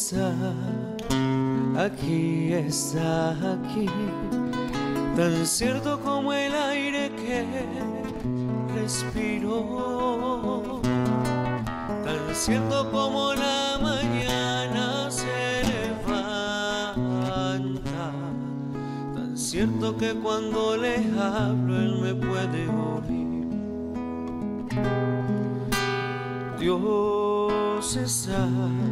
está aquí, tan cierto como el aire que respiro, tan cierto como la mañana se levanta, tan cierto que cuando le hablo él me puede oír. Dios está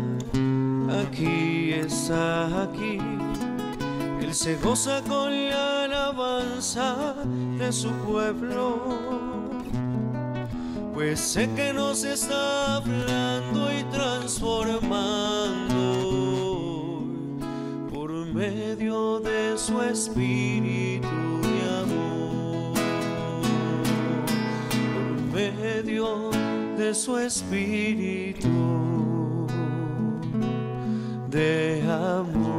aquí, Él se goza con la alabanza de su pueblo, pues sé que nos está hablando y transformando por medio de su espíritu de amor, por medio de su espíritu de amor.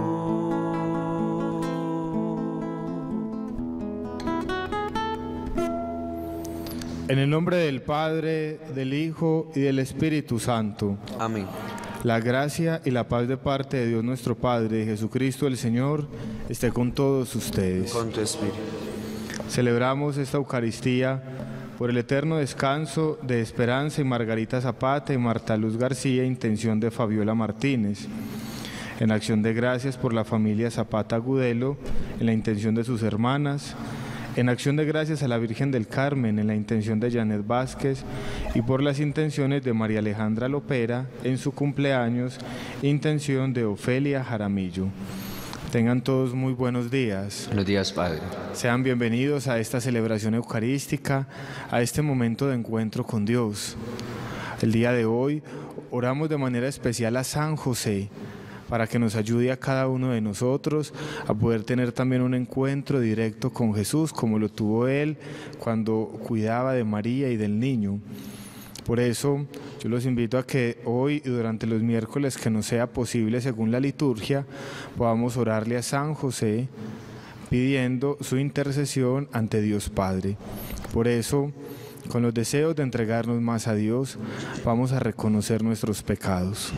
En el nombre del Padre, del Hijo y del Espíritu Santo. Amén. La gracia y la paz de parte de Dios nuestro Padre, Jesucristo el Señor, esté con todos ustedes. Con tu espíritu. Celebramos esta Eucaristía por el eterno descanso de Esperanza y Margarita Zapata y Marta Luz García, intención de Fabiola Martínez. En acción de gracias por la familia Zapata Agudelo, en la intención de sus hermanas. En acción de gracias a la Virgen del Carmen, en la intención de Janet Vázquez, y por las intenciones de María Alejandra Lopera, en su cumpleaños, intención de Ofelia Jaramillo. Tengan todos muy buenos días. Buenos días, Padre. Sean bienvenidos a esta celebración eucarística, a este momento de encuentro con Dios. El día de hoy oramos de manera especial a San José, para que nos ayude a cada uno de nosotros a poder tener también un encuentro directo con Jesús, como lo tuvo Él cuando cuidaba de María y del niño. Por eso yo los invito a que hoy y durante los miércoles que nos sea posible según la liturgia, podamos orarle a San José pidiendo su intercesión ante Dios Padre. Por eso, con los deseos de entregarnos más a Dios, vamos a reconocer nuestros pecados.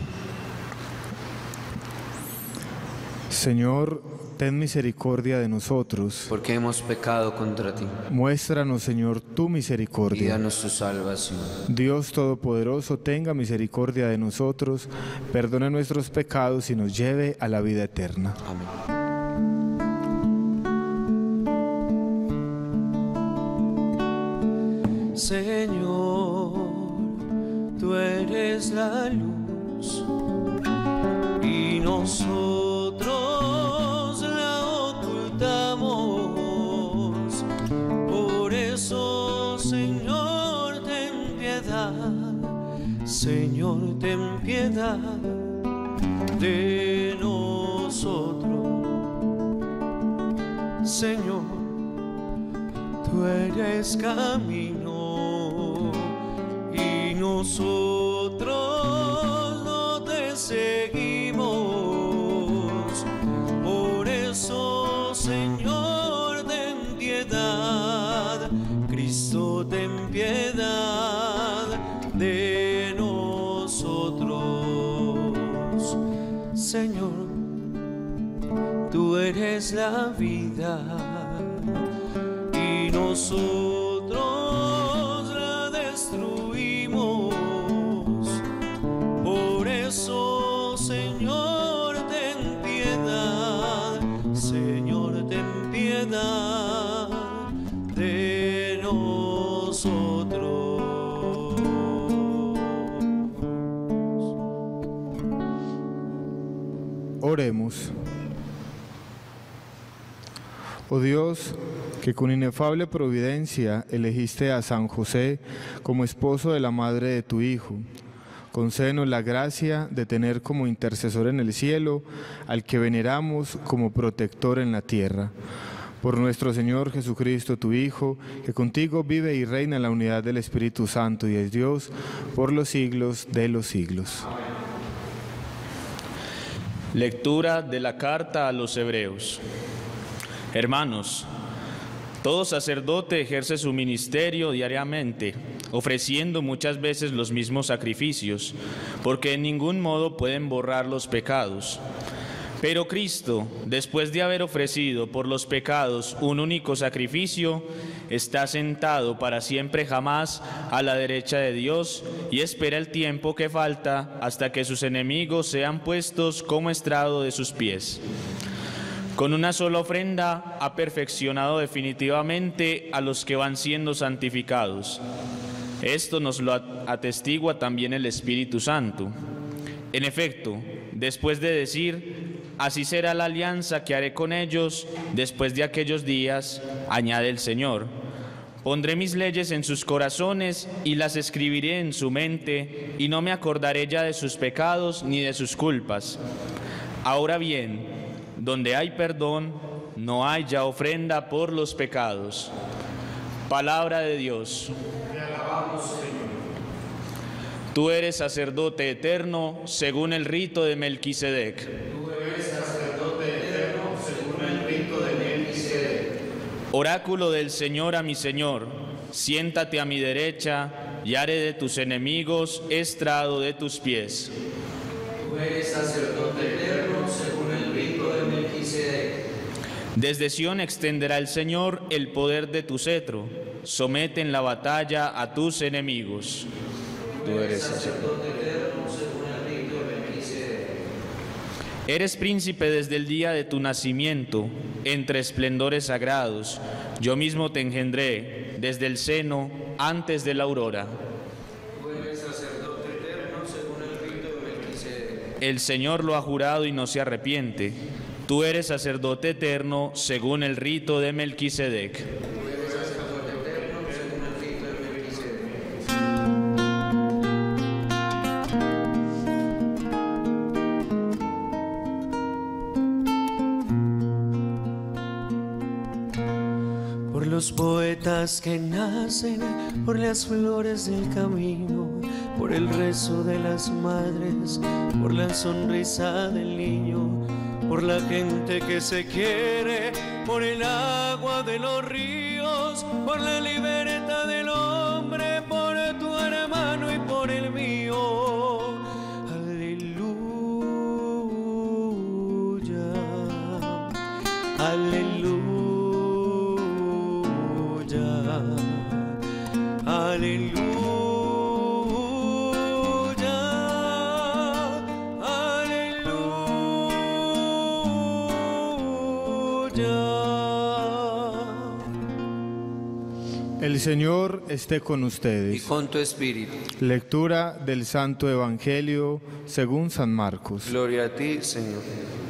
Señor, ten misericordia de nosotros, porque hemos pecado contra ti. Muéstranos, Señor, tu misericordia. Y danos tu salvación. Dios Todopoderoso, tenga misericordia de nosotros, perdone nuestros pecados y nos lleve a la vida eterna. Amén. Señor, tú eres la luz y nosotros la ocultamos. Por eso, Señor, ten piedad. Señor, ten piedad de nosotros. Señor, tú eres camino y nosotros no te seguimos. Por eso, Señor, ten piedad. Cristo, ten piedad de nosotros. Señor, tú eres la vida y nosotros la destruimos. Por eso, Señor, ten piedad. Señor, ten piedad de nosotros. Oremos. Oh Dios, que con inefable providencia elegiste a San José como esposo de la madre de tu Hijo, concédenos la gracia de tener como intercesor en el cielo al que veneramos como protector en la tierra. Por nuestro Señor Jesucristo, tu Hijo, que contigo vive y reina en la unidad del Espíritu Santo y es Dios por los siglos de los siglos. Lectura de la carta a los Hebreos. Hermanos, todo sacerdote ejerce su ministerio diariamente ofreciendo muchas veces los mismos sacrificios, porque en ningún modo pueden borrar los pecados. Pero Cristo, después de haber ofrecido por los pecados un único sacrificio, está sentado para siempre jamás a la derecha de Dios y espera el tiempo que falta hasta que sus enemigos sean puestos como estrado de sus pies. Con una sola ofrenda ha perfeccionado definitivamente a los que van siendo santificados. Esto nos lo atestigua también el Espíritu Santo. En efecto, después de decir: así será la alianza que haré con ellos después de aquellos días, añade el Señor: pondré mis leyes en sus corazones y las escribiré en su mente, y no me acordaré ya de sus pecados ni de sus culpas. Ahora bien, donde hay perdón, no hay ya ofrenda por los pecados. Palabra de Dios. Te alabamos, Señor. Tú eres sacerdote eterno según el rito de Melquisedec. Tú eres sacerdote eterno según el rito de Melquisedec. Oráculo del Señor a mi Señor, siéntate a mi derecha y haré de tus enemigos estrado de tus pies. Tú eres sacerdote eterno según el rito de Melquisedec. Desde Sión extenderá el Señor el poder de tu cetro. Somete en la batalla a tus enemigos. Tú eres sacerdote eterno según el rito de Melquisedec. Eres príncipe desde el día de tu nacimiento, entre esplendores sagrados. Yo mismo te engendré desde el seno, antes de la aurora. Tú eres sacerdote eterno según el rito de Melquisedec. El Señor lo ha jurado y no se arrepiente. Tú eres sacerdote eterno según el rito de Melquisedec. Tú eres sacerdote eterno según el rito de Melquisedec. Por los poetas que nacen, por las flores del camino, por el rezo de las madres, por la sonrisa del niño, por la gente que se quiere, por el agua de los ríos, por la libertad del hombre, por tu hermano y por el mío. Aleluya, aleluya, aleluya. El Señor esté con Y ustedes. con tu espíritu. Lectura del Santo Evangelio según San Marcos. Gloria a ti, Señor.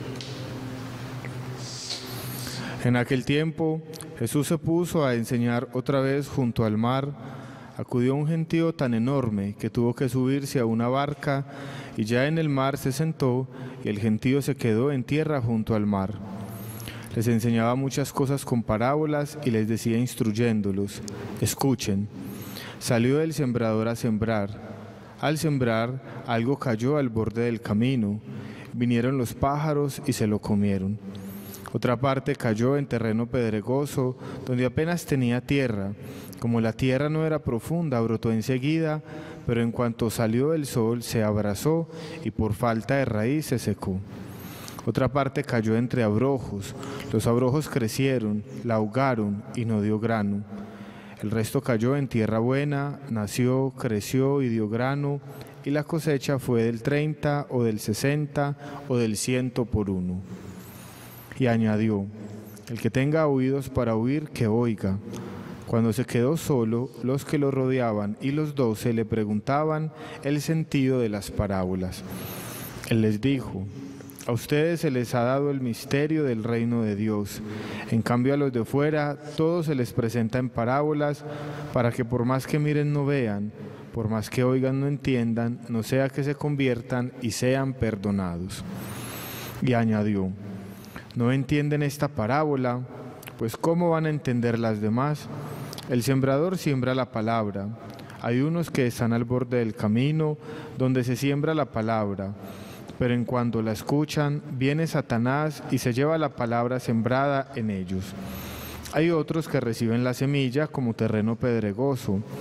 En aquel tiempo, Jesús se puso a enseñar otra vez junto al mar. Acudió un gentío tan enorme que tuvo que subirse a una barca, y ya en el mar se sentó, y el gentío se quedó en tierra junto al mar. Les enseñaba muchas cosas con parábolas y les decía instruyéndolos: escuchen. Salió el sembrador a sembrar. Al sembrar, algo cayó al borde del camino. Vinieron los pájaros y se lo comieron. Otra parte cayó en terreno pedregoso, donde apenas tenía tierra. Como la tierra no era profunda, brotó enseguida, pero en cuanto salió el sol se abrasó y por falta de raíz se secó. Otra parte cayó entre abrojos. Los abrojos crecieron, la ahogaron y no dio grano. El resto cayó en tierra buena, nació, creció y dio grano, y la cosecha fue del 30 o del 60 o del 100 por uno. Y añadió: el que tenga oídos para oír, que oiga. Cuando se quedó solo, los que lo rodeaban y los 12 le preguntaban el sentido de las parábolas. Él les dijo: a ustedes se les ha dado el misterio del reino de Dios. En cambio, a los de fuera todo se les presenta en parábolas, para que por más que miren no vean, por más que oigan no entiendan, no sea que se conviertan y sean perdonados. Y añadió: ¿no entienden esta parábola? Pues ¿cómo van a entender las demás? El sembrador siembra la palabra. Hay unos que están al borde del camino, donde se siembra la palabra. Pero en cuanto la escuchan, viene Satanás y se lleva la palabra sembrada en ellos. Hay otros que reciben la semilla como terreno pedregoso.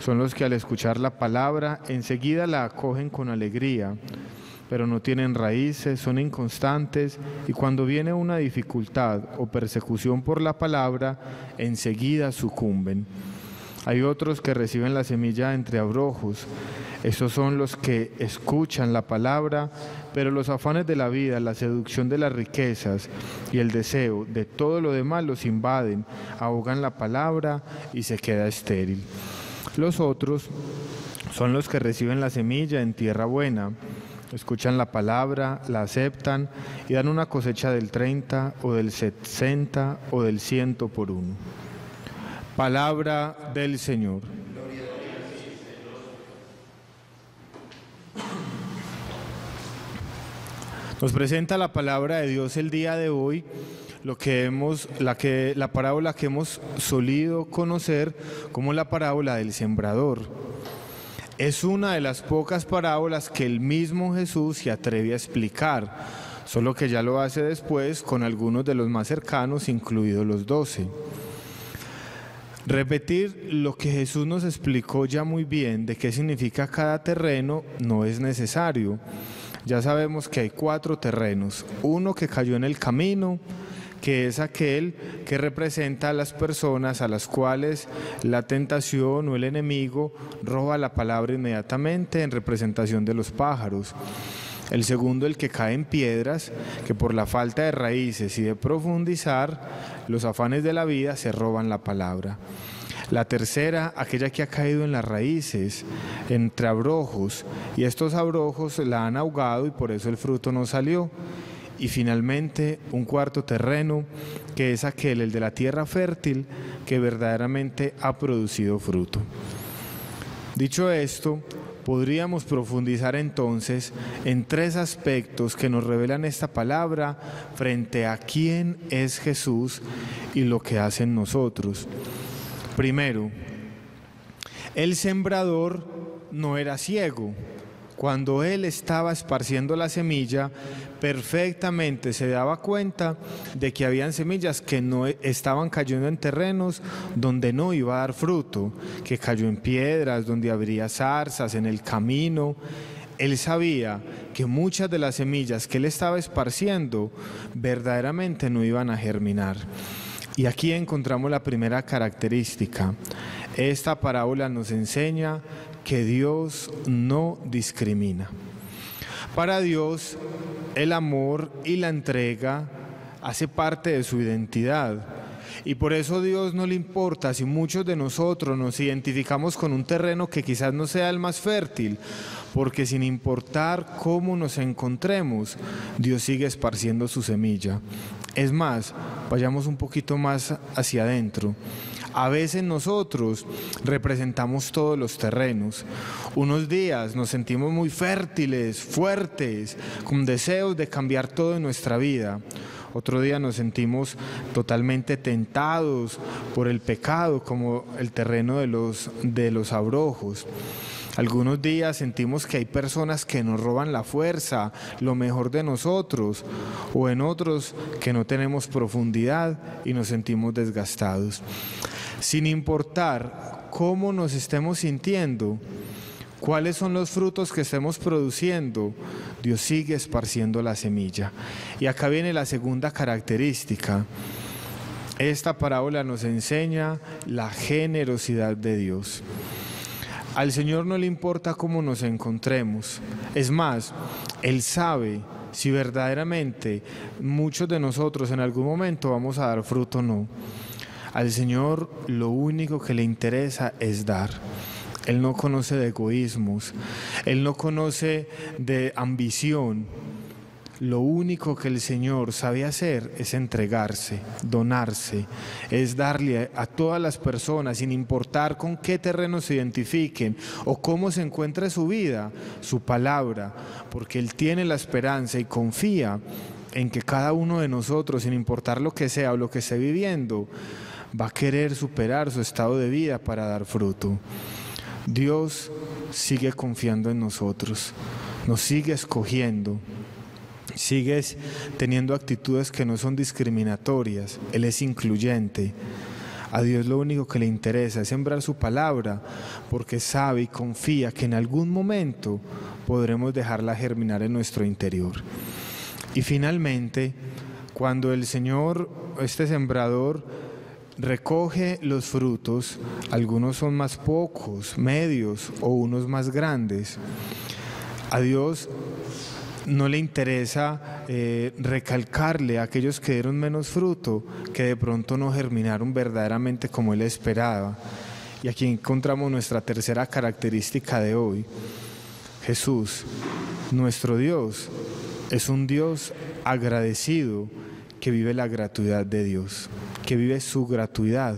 son los que al escuchar la palabra enseguida la acogen con alegría, pero no tienen raíces, son inconstantes y cuando viene una dificultad o persecución por la palabra, enseguida sucumben. Hay otros que reciben la semilla entre abrojos. Estos son los que escuchan la palabra, pero los afanes de la vida, la seducción de las riquezas y el deseo de todo lo demás los invaden, ahogan la palabra y se queda estéril. Los otros son los que reciben la semilla en tierra buena, escuchan la palabra, la aceptan y dan una cosecha del 30 o del 60 o del 100 por uno. Palabra del Señor. Nos presenta la palabra de Dios el día de hoy, la parábola que hemos solido conocer como la parábola del sembrador. Es una de las pocas parábolas que el mismo Jesús se atreve a explicar, solo que ya lo hace después con algunos de los más cercanos, incluidos los 12. Repetir lo que Jesús nos explicó ya muy bien de qué significa cada terreno no es necesario. Ya sabemos que hay 4 terrenos, uno que cayó en el camino, que es aquel que representa a las personas a las cuales la tentación o el enemigo roba la palabra inmediatamente en representación de los pájaros. El segundo, el que cae en piedras, que por la falta de raíces y de profundizar los afanes de la vida se roban la palabra. La tercera, aquella que ha caído en las raíces, entre abrojos, y estos abrojos la han ahogado y por eso el fruto no salió. Y finalmente, un cuarto terreno, que es aquel, el de la tierra fértil, que verdaderamente ha producido fruto. Dicho esto, podríamos profundizar entonces en 3 aspectos que nos revelan esta palabra frente a quién es Jesús y lo que hace en nosotros. Primero, el sembrador no era ciego. Cuando él estaba esparciendo la semilla, perfectamente se daba cuenta de que habían semillas que no estaban cayendo en terrenos donde no iba a dar fruto, que cayó en piedras, donde habría zarzas, en el camino. Él sabía que muchas de las semillas que él estaba esparciendo verdaderamente no iban a germinar. Y aquí encontramos la primera característica. Esta parábola nos enseña que Dios no discrimina. Para Dios, el amor y la entrega hace parte de su identidad. Y por eso a Dios no le importa si muchos de nosotros nos identificamos con un terreno que quizás no sea el más fértil, porque sin importar cómo nos encontremos, Dios sigue esparciendo su semilla. Es más, vayamos un poquito más hacia adentro. A veces nosotros representamos todos los terrenos. Unos días nos sentimos muy fértiles, fuertes, con deseos de cambiar todo en nuestra vida. Otro día nos sentimos totalmente tentados por el pecado, como el terreno de los abrojos. Algunos días sentimos que hay personas que nos roban la fuerza, lo mejor de nosotros, o en otros que no tenemos profundidad y nos sentimos desgastados. Sin importar cómo nos estemos sintiendo, cuáles son los frutos que estemos produciendo, Dios sigue esparciendo la semilla. Y acá viene la segunda característica. Esta parábola nos enseña la generosidad de Dios. Al Señor no le importa cómo nos encontremos. Es más, Él sabe si verdaderamente muchos de nosotros en algún momento vamos a dar fruto o no. Al Señor lo único que le interesa es dar. Él no conoce de egoísmos, Él no conoce de ambición. Lo único que el Señor sabe hacer es entregarse, donarse, es darle a todas las personas, sin importar con qué terreno se identifiquen o cómo se encuentre su vida, su palabra, porque Él tiene la esperanza y confía en que cada uno de nosotros, sin importar lo que sea o lo que esté viviendo, va a querer superar su estado de vida para dar fruto. Dios sigue confiando en nosotros, nos sigue escogiendo. Sigues teniendo actitudes que no son discriminatorias. Él es incluyente. A Dios lo único que le interesa es sembrar su palabra, porque sabe y confía que en algún momento podremos dejarla germinar en nuestro interior. Y finalmente, cuando el Señor, este sembrador, recoge los frutos, algunos son más pocos, medios o unos más grandes, a Dios no le interesa recalcarle a aquellos que dieron menos fruto, que de pronto no germinaron verdaderamente como Él esperaba. Y aquí encontramos nuestra tercera característica de hoy. Jesús, nuestro Dios, es un Dios agradecido que vive la gratuidad de Dios, que vive su gratuidad.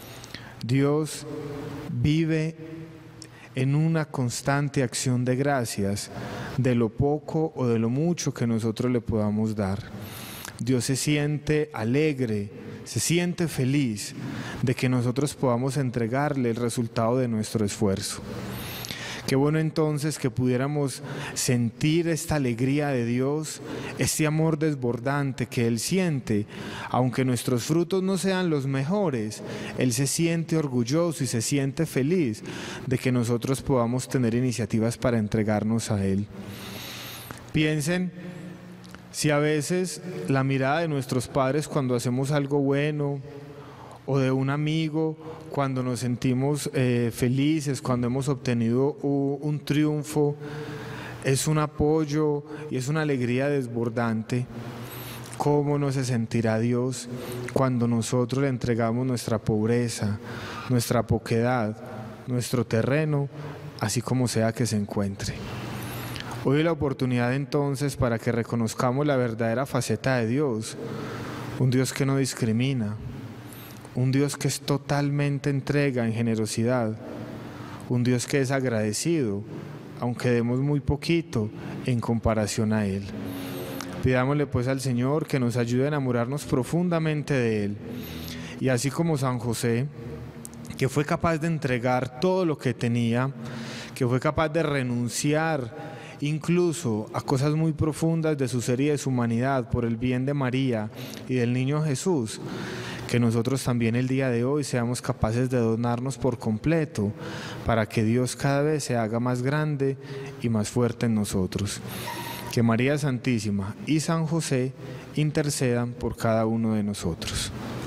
Dios vive en una constante acción de gracias de lo poco o de lo mucho que nosotros le podamos dar. Dios se siente alegre, se siente feliz de que nosotros podamos entregarle el resultado de nuestro esfuerzo. Qué bueno entonces que pudiéramos sentir esta alegría de Dios, este amor desbordante que Él siente. Aunque nuestros frutos no sean los mejores, Él se siente orgulloso y se siente feliz de que nosotros podamos tener iniciativas para entregarnos a Él. Piensen, si a veces la mirada de nuestros padres cuando hacemos algo bueno, o de un amigo cuando nos sentimos felices, cuando hemos obtenido un triunfo, es un apoyo y es una alegría desbordante. ¿Cómo no se sentirá Dios cuando nosotros le entregamos nuestra pobreza, nuestra poquedad, nuestro terreno, así como sea que se encuentre? Hoy es la oportunidad entonces para que reconozcamos la verdadera faceta de Dios, un Dios que no discrimina, un Dios que es totalmente entrega en generosidad, un Dios que es agradecido, aunque demos muy poquito en comparación a Él. Pidámosle pues al Señor que nos ayude a enamorarnos profundamente de Él. Y así como San José, que fue capaz de entregar todo lo que tenía, que fue capaz de renunciar incluso a cosas muy profundas de su ser y de su humanidad por el bien de María y del niño Jesús, que nosotros también el día de hoy seamos capaces de donarnos por completo para que Dios cada vez se haga más grande y más fuerte en nosotros. Que María Santísima y San José intercedan por cada uno de nosotros.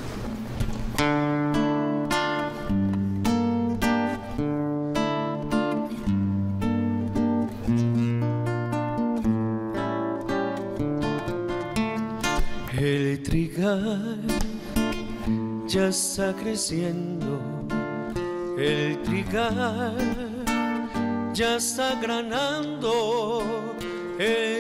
El trigal ya está creciendo, el trigal ya está granando, el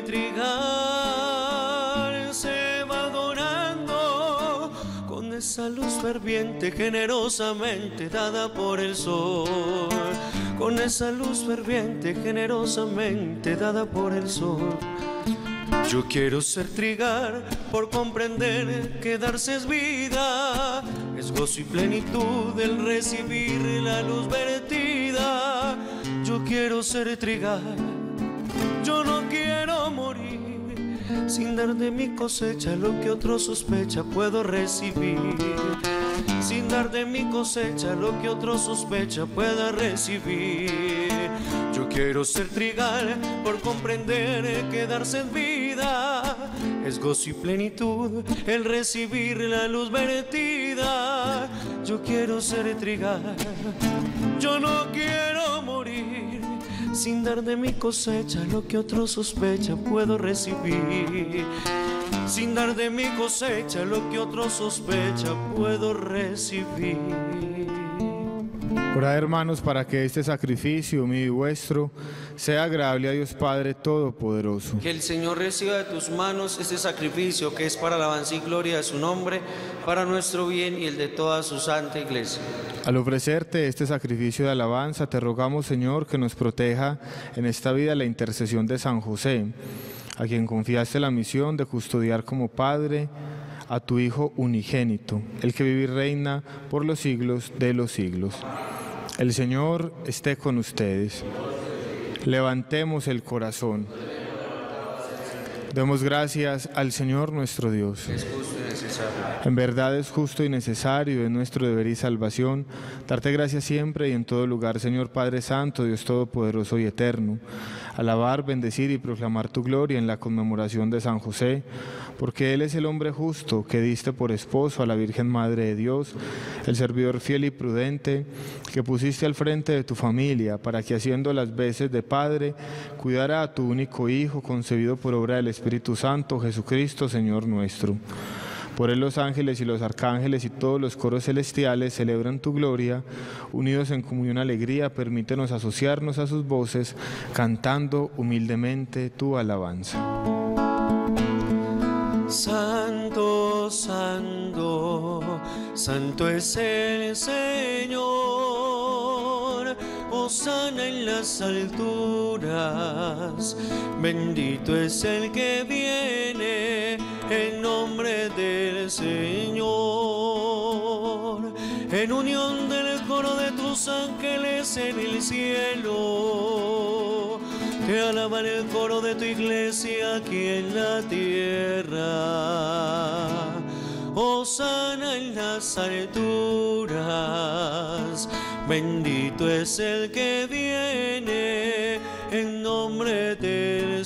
trigal se va adorando con esa luz ferviente generosamente dada por el sol, con esa luz ferviente generosamente dada por el sol. Yo quiero ser trigal por comprender que darse es vida, es gozo y plenitud el recibir la luz vertida. Yo quiero ser trigal, yo no quiero morir, sin dar de mi cosecha lo que otro sospecha puedo recibir. Sin dar de mi cosecha lo que otro sospecha pueda recibir. Yo quiero ser trigal por comprender que darse en vida es gozo y plenitud el recibir la luz vertida. Yo quiero ser trigal, yo no quiero morir, sin dar de mi cosecha lo que otro sospecha puedo recibir. Sin dar de mi cosecha lo que otro sospecha puedo recibir. Orad, hermanos, para que este sacrificio mío y vuestro sea agradable a Dios Padre Todopoderoso. Que el Señor reciba de tus manos este sacrificio que es para alabanza y gloria de su nombre, para nuestro bien y el de toda su santa Iglesia. Al ofrecerte este sacrificio de alabanza, te rogamos, Señor, que nos proteja en esta vida la intercesión de San José, a quien confiaste la misión de custodiar como Padre a tu Hijo unigénito, el que vive y reina por los siglos de los siglos. El Señor esté con ustedes. Levantemos el corazón. Demos gracias al Señor nuestro Dios. Es justo y necesario. En verdad es justo y necesario, es nuestro deber y salvación, darte gracias siempre y en todo lugar, Señor Padre Santo, Dios Todopoderoso y Eterno. Alabar, bendecir y proclamar tu gloria en la conmemoración de San José, porque Él es el hombre justo que diste por esposo a la Virgen Madre de Dios, el servidor fiel y prudente que pusiste al frente de tu familia, para que haciendo las veces de Padre, cuidara a tu único Hijo, concebido por obra del Espíritu Santo, Jesucristo, Señor nuestro. Por él los ángeles y los arcángeles y todos los coros celestiales celebran tu gloria. Unidos en comunión y alegría, permítenos asociarnos a sus voces, cantando humildemente tu alabanza. Santo, santo, santo es el Señor. Hosana en las alturas, bendito es el que viene en nombre del Señor. En unión del coro de tus ángeles en el cielo, te alaban el coro de tu iglesia aquí en la tierra. Hosana en las alturas, bendito es el que viene en nombre del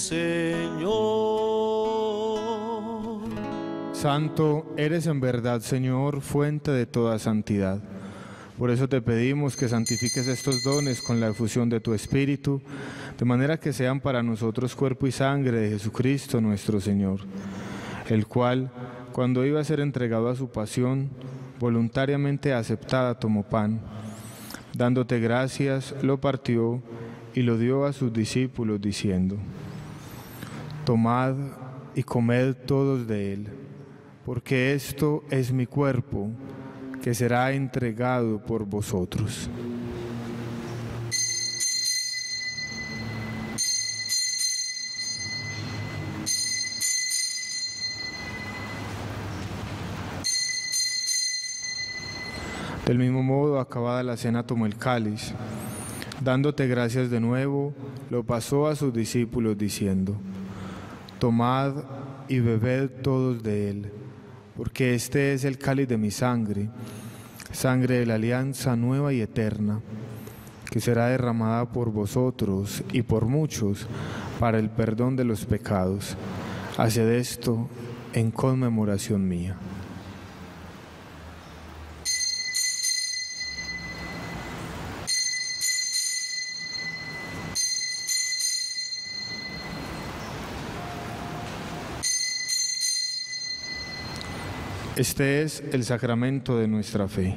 Señor. Santo eres en verdad, Señor, fuente de toda santidad. Por eso te pedimos que santifiques estos dones con la efusión de tu Espíritu, de manera que sean para nosotros cuerpo y sangre de Jesucristo nuestro Señor, el cual, cuando iba a ser entregado a su pasión, voluntariamente aceptada tomó pan. Dándote gracias, lo partió y lo dio a sus discípulos, diciendo: Tomad y comed todos de él, porque esto es mi cuerpo, que será entregado por vosotros. Del mismo modo, acabada la cena, tomó el cáliz. Dándote gracias de nuevo, lo pasó a sus discípulos, diciendo: Tomad y bebed todos de él, porque este es el cáliz de mi sangre, sangre de la alianza nueva y eterna, que será derramada por vosotros y por muchos para el perdón de los pecados. Haced esto en conmemoración mía. Este es el sacramento de nuestra fe.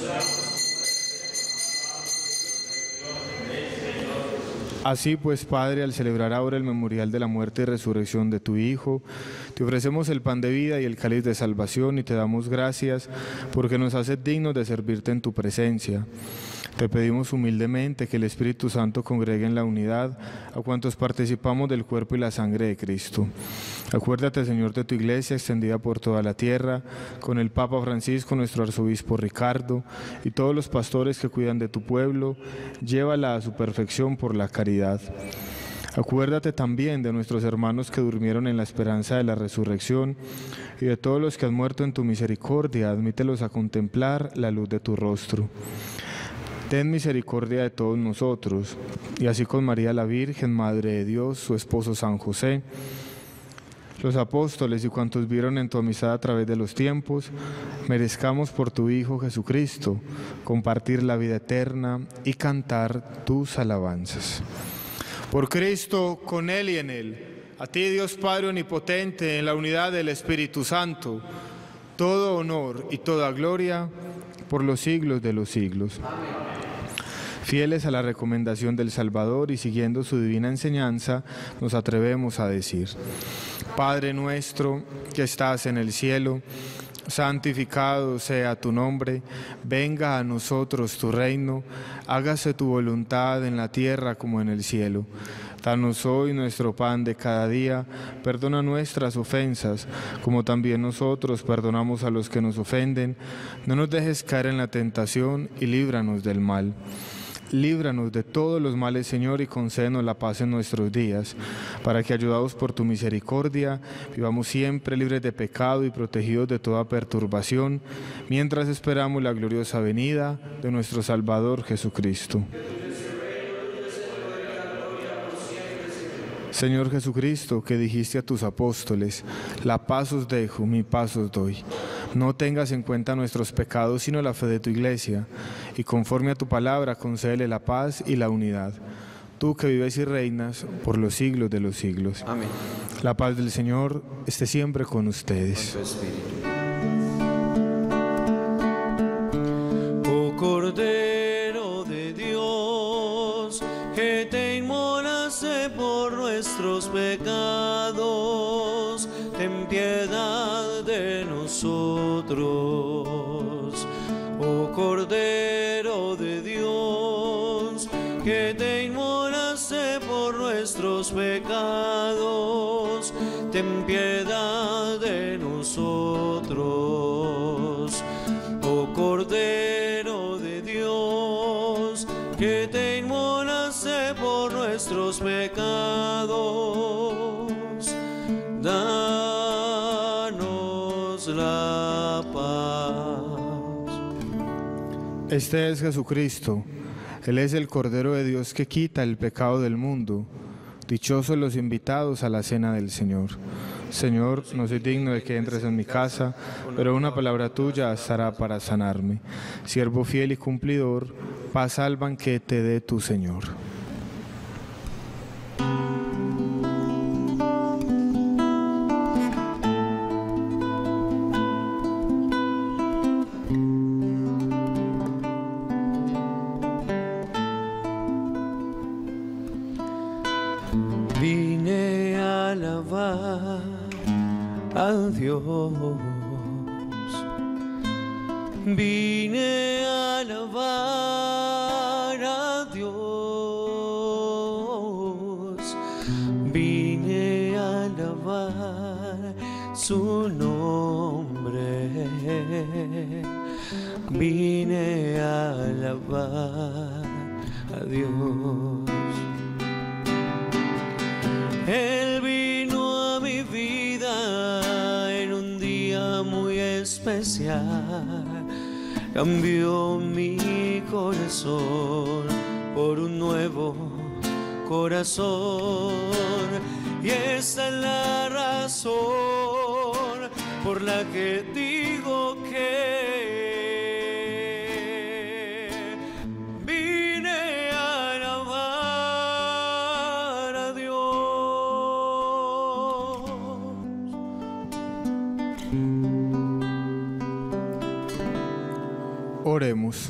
Así pues, Padre, al celebrar ahora el memorial de la muerte y resurrección de tu Hijo, te ofrecemos el pan de vida y el cáliz de salvación y te damos gracias porque nos haces dignos de servirte en tu presencia. Te pedimos humildemente que el Espíritu Santo congregue en la unidad a cuantos participamos del cuerpo y la sangre de Cristo. Acuérdate, Señor, de tu iglesia extendida por toda la tierra, con el Papa Francisco, nuestro arzobispo Ricardo, y todos los pastores que cuidan de tu pueblo, llévala a su perfección por la caridad. Acuérdate también de nuestros hermanos que durmieron en la esperanza de la resurrección y de todos los que han muerto en tu misericordia, admítelos a contemplar la luz de tu rostro. Ten misericordia de todos nosotros, y así con María la Virgen, Madre de Dios, su esposo San José, los apóstoles y cuantos vieron en tu amistad a través de los tiempos, merezcamos por tu Hijo Jesucristo compartir la vida eterna y cantar tus alabanzas. Por Cristo, con Él y en Él, a ti Dios Padre Omnipotente, en la unidad del Espíritu Santo, todo honor y toda gloria por los siglos de los siglos. Amén. Fieles a la recomendación del Salvador y siguiendo su divina enseñanza, nos atrevemos a decir: Padre nuestro que estás en el cielo, santificado sea tu nombre, venga a nosotros tu reino, hágase tu voluntad en la tierra como en el cielo. Danos hoy nuestro pan de cada día, perdona nuestras ofensas, como también nosotros perdonamos a los que nos ofenden. No nos dejes caer en la tentación y líbranos del mal. Líbranos de todos los males, Señor, y concédenos la paz en nuestros días, para que, ayudados por tu misericordia, vivamos siempre libres de pecado y protegidos de toda perturbación, mientras esperamos la gloriosa venida de nuestro Salvador Jesucristo. Señor Jesucristo, que dijiste a tus apóstoles: la paz os dejo, mi paz os doy. No tengas en cuenta nuestros pecados, sino la fe de tu Iglesia, y conforme a tu palabra, concédele la paz y la unidad. Tú que vives y reinas por los siglos de los siglos. Amén. La paz del Señor esté siempre con ustedes. Con tu espíritu. Oh Cordero de Dios, que te inmolaste por nuestros pecados, ten piedad de nosotros. Oh Cordero de Dios, que te inmolaste por nuestros pecados, ten piedad de nosotros. Oh Cordero de Dios, que te inmolaste por nuestros pecados, danos la paz. Este es Jesucristo. Él es el Cordero de Dios que quita el pecado del mundo. Dichosos los invitados a la cena del Señor. Señor, no soy digno de que entres en mi casa, pero una palabra tuya bastará para sanarme. Siervo fiel y cumplidor, pasa al banquete de tu Señor. Vine a alabar a Dios, vine a alabar a Dios, vine a alabar su nombre, vine a alabar a Dios. Él vino a mi vida en un día muy especial, cambió mi corazón por un nuevo corazón, y esta es la razón por la que digo que vine a alabar a Dios. Oremos.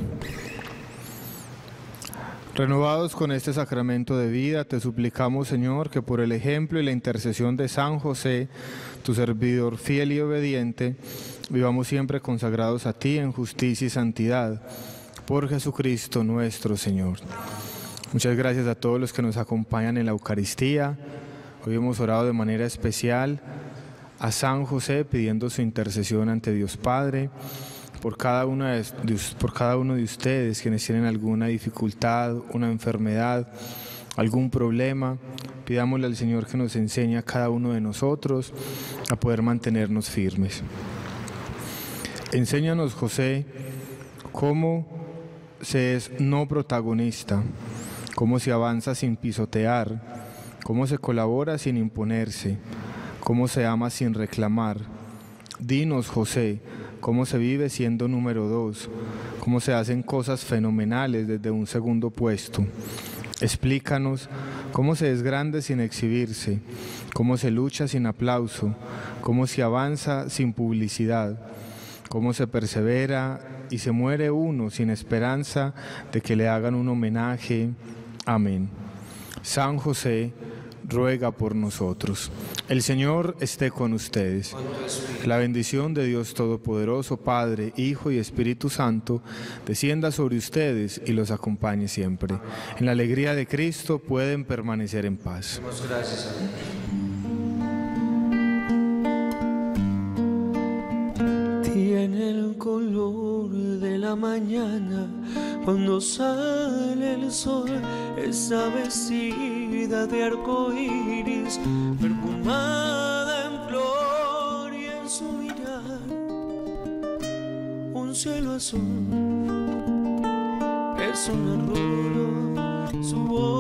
Renovados con este sacramento de vida, te suplicamos, Señor, que por el ejemplo y la intercesión de San José, tu servidor fiel y obediente, vivamos siempre consagrados a ti en justicia y santidad, por Jesucristo nuestro Señor. Muchas gracias a todos los que nos acompañan en la Eucaristía. Hoy hemos orado de manera especial a San José, pidiendo su intercesión ante Dios Padre, por cada uno de ustedes quienes tienen alguna dificultad, una enfermedad, algún problema. Pidámosle al Señor que nos enseñe a cada uno de nosotros a poder mantenernos firmes. Enséñanos, José, cómo se es no protagonista, cómo se avanza sin pisotear, cómo se colabora sin imponerse, cómo se ama sin reclamar. Dinos, José, cómo se vive siendo número 2, cómo se hacen cosas fenomenales desde un segundo puesto. Explícanos cómo se es grande sin exhibirse, cómo se lucha sin aplauso, cómo se avanza sin publicidad, cómo se persevera y se muere uno sin esperanza de que le hagan un homenaje. Amén. San José, ruega por nosotros. El Señor esté con ustedes. La bendición de Dios Todopoderoso, Padre, Hijo y Espíritu Santo, descienda sobre ustedes y los acompañe siempre. En la alegría de Cristo pueden permanecer en paz. Demos gracias a Dios. en el color de la mañana, cuando sale el sol, está vestida de arco iris, perfumada en flor, y en su mirar un cielo azul. Es una aurora, su voz